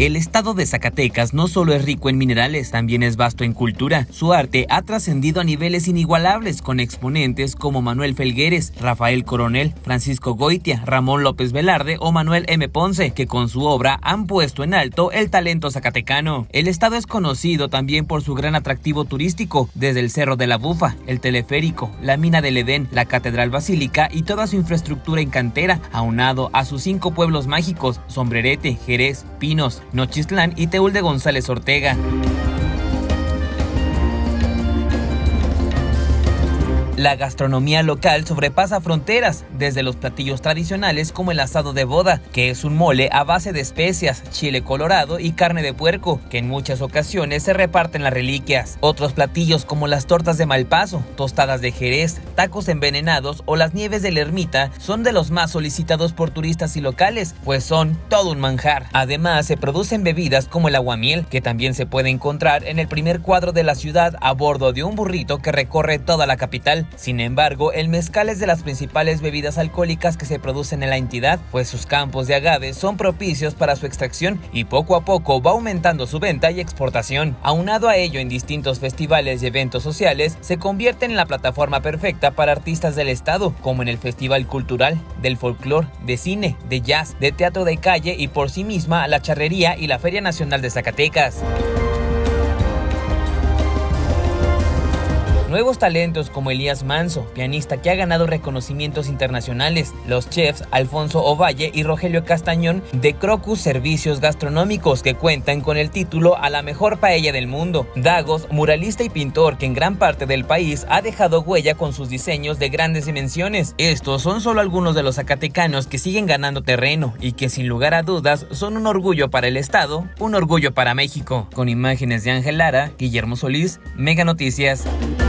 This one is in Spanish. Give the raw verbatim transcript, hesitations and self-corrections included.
El estado de Zacatecas no solo es rico en minerales, también es vasto en cultura. Su arte ha trascendido a niveles inigualables con exponentes como Manuel Felgueres, Rafael Coronel, Francisco Goitia, Ramón López Velarde o Manuel M. Ponce, que con su obra han puesto en alto el talento zacatecano. El estado es conocido también por su gran atractivo turístico, desde el Cerro de la Bufa, el teleférico, la mina del Edén, la Catedral Basílica y toda su infraestructura en cantera, aunado a sus cinco pueblos mágicos: Sombrerete, Jerez, Pinos, Nochistlán y Teúl de González Ortega. La gastronomía local sobrepasa fronteras, desde los platillos tradicionales como el asado de boda, que es un mole a base de especias, chile colorado y carne de puerco, que en muchas ocasiones se reparten las reliquias. Otros platillos como las tortas de Malpaso, tostadas de Jerez, tacos envenenados o las nieves de la Ermita son de los más solicitados por turistas y locales, pues son todo un manjar. Además, se producen bebidas como el aguamiel, que también se puede encontrar en el primer cuadro de la ciudad a bordo de un burrito que recorre toda la capital. Sin embargo, el mezcal es de las principales bebidas alcohólicas que se producen en la entidad, pues sus campos de agave son propicios para su extracción y poco a poco va aumentando su venta y exportación. Aunado a ello, en distintos festivales y eventos sociales, se convierten en la plataforma perfecta para artistas del estado, como en el Festival Cultural, del Folclor, de Cine, de Jazz, de Teatro de Calle y por sí misma la Charrería y la Feria Nacional de Zacatecas. Nuevos talentos como Elías Manso, pianista que ha ganado reconocimientos internacionales, los chefs Alfonso Ovalle y Rogelio Castañón de Crocus Servicios Gastronómicos, que cuentan con el título a la mejor paella del mundo. Dagos, muralista y pintor que en gran parte del país ha dejado huella con sus diseños de grandes dimensiones. Estos son solo algunos de los zacatecanos que siguen ganando terreno y que sin lugar a dudas son un orgullo para el estado, un orgullo para México. Con imágenes de Ángel Lara, Guillermo Solís, Mega Noticias.